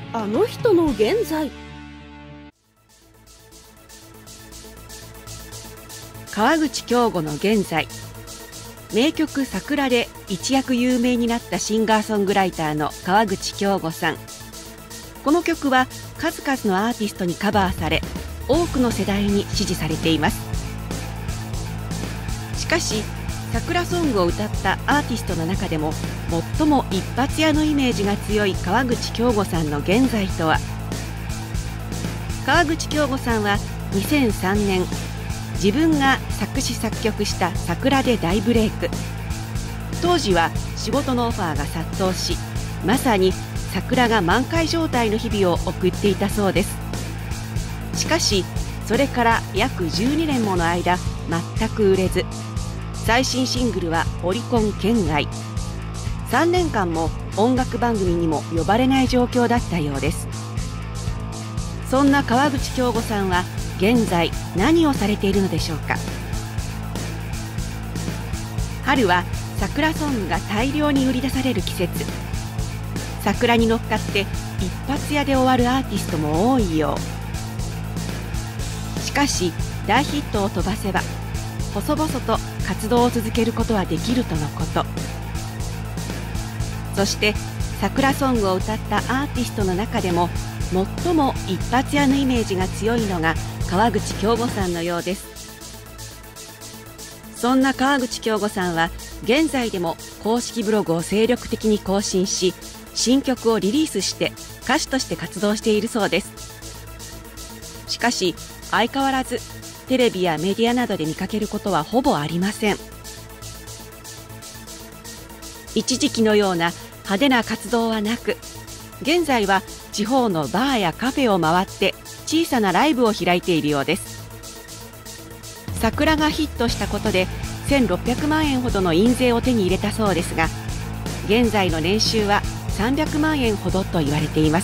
あの人の現在。 川口京吾の現在。名曲「桜」で一躍有名になったシンガーソングライターの川口京吾さん。この曲は数々のアーティストにカバーされ、多くの世代に支持されています。しかし桜ソングを歌ったアーティストの中でも最も一発屋のイメージが強い川口京吾さんの現在とは。川口京吾さんは2003年、自分が作詞作曲した「桜」で大ブレイク。当時は仕事のオファーが殺到し、まさに桜が満開状態の日々を送っていたそうです。しかしそれから約12年もの間全く売れず、最新シングルはオリコン圏外。3年間も音楽番組にも呼ばれない状況だったようです。そんな川口京吾さんは現在何をされているのでしょうか。春は桜ソングが大量に売り出される季節。桜に乗っかって一発屋で終わるアーティストも多いよう。しかし大ヒットを飛ばせば細々と活動を続けることはできるとのこと。そして桜ソングを歌ったアーティストの中でも最も一発屋のイメージが強いのが川口京吾さんのようです。そんな川口京吾さんは現在でも公式ブログを精力的に更新し、新曲をリリースして歌手として活動しているそうです。しかし相変わらずテレビやメディアなどで見かけることはほぼありません。一時期のような派手な活動はなく、現在は地方のバーやカフェを回って小さなライブを開いているようです。桜がヒットしたことで1600万円ほどの印税を手に入れたそうですが、現在の年収は300万円ほどと言われています。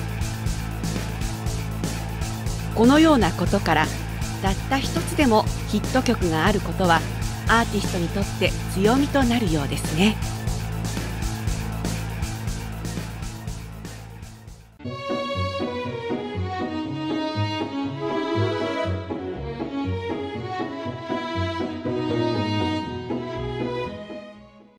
このようなことからたった一つでもヒット曲があることはアーティストにとって強みとなるようですね。